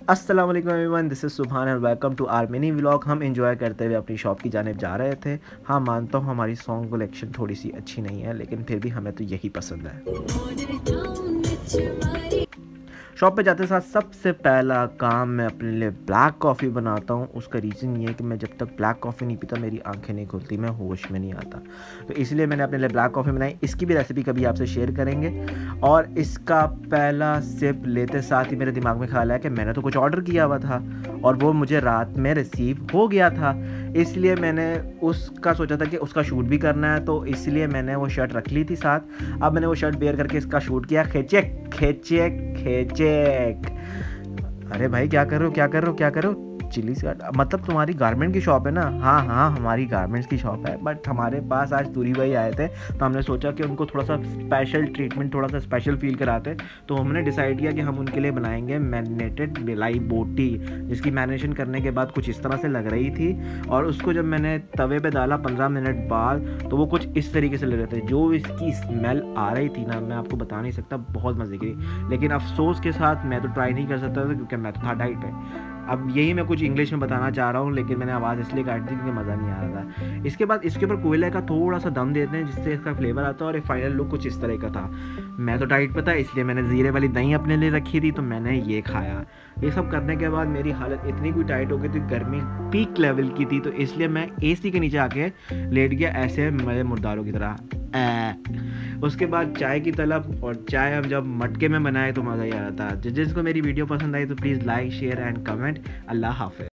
अस्सलाम वालेकुम everyone, this is Subhan and welcome to our mini vlog. हम एंजॉय करते हुए अपनी शॉप की जानिब जा रहे थे। हाँ, मानता हूँ हमारी सॉन्ग कलेक्शन थोड़ी सी अच्छी नहीं है, लेकिन फिर भी हमें तो यही पसंद है। शॉप पे जाते साथ सबसे पहला काम मैं अपने लिए ब्लैक कॉफ़ी बनाता हूँ। उसका रीज़न ये है कि मैं जब तक ब्लैक कॉफ़ी नहीं पीता मेरी आंखें नहीं खुलती, मैं होश में नहीं आता। तो इसलिए मैंने अपने लिए ब्लैक कॉफ़ी बनाई। इसकी भी रेसिपी कभी आपसे शेयर करेंगे। और इसका पहला सिप लेते साथ ही मेरे दिमाग में ख्याल आया कि मैंने तो कुछ ऑर्डर किया हुआ था और वो मुझे रात में रिसीव हो गया था। इसलिए मैंने उसका सोचा था कि उसका शूट भी करना है, तो इसलिए मैंने वो शर्ट रख ली थी साथ। अब मैंने वो शर्ट वेयर करके इसका शूट किया। खेचेक खेचेक खेचेक। अरे भाई, क्या कर रहे हो, क्या कर रहे हो, क्या कर रहे हो? चिली स्कर्ट मतलब तुम्हारी गारमेंट की शॉप है ना? हाँ हाँ, हमारी गारमेंट्स की शॉप है, बट हमारे पास आज दूरी भाई आए थे, तो हमने सोचा कि उनको थोड़ा सा स्पेशल ट्रीटमेंट, थोड़ा सा स्पेशल फील कराते। तो हमने डिसाइड किया कि हम उनके लिए बनाएंगे मैरिनेटेड बिलाई बोटी, जिसकी मैरिनेशन करने के बाद कुछ इस तरह से लग रही थी। और उसको जब मैंने तवे पे डाला 15 मिनट बाद, तो वो कुछ इस तरीके से लग रहे थे। जो इसकी स्मेल आ रही थी ना, मैं आपको बता नहीं सकता, बहुत मज़े की। लेकिन अफसोस के साथ मैं तो ट्राई नहीं कर सकता था, क्योंकि मैं तो था डाइट पे। अब यही मैं कुछ इंग्लिश में बताना चाह रहा हूँ, लेकिन मैंने आवाज़ इसलिए काट दी क्योंकि मज़ा नहीं आ रहा था। इसके बाद इसके ऊपर कोयले का थोड़ा सा दम देते हैं, जिससे इसका फ्लेवर आता है, और फाइनल लुक कुछ इस तरह का था। मैं तो डाइट पे था, इसलिए मैंने ज़ीरे वाली दही अपने लिए रखी थी, तो मैंने ये खाया। ये सब करने के बाद मेरी हालत इतनी कोई टाइट हो गई थी, गर्मी पीक लेवल की थी, तो इसलिए मैं एसी के नीचे आके लेट गया, ऐसे मेरे मुर्दारों की तरह। उसके बाद चाय की तलब, और चाय हम जब मटके में बनाए तो मज़ा ही आ रहा था। जिसको मेरी वीडियो पसंद आई तो please like, share and comment. Allah हाफ़िज़।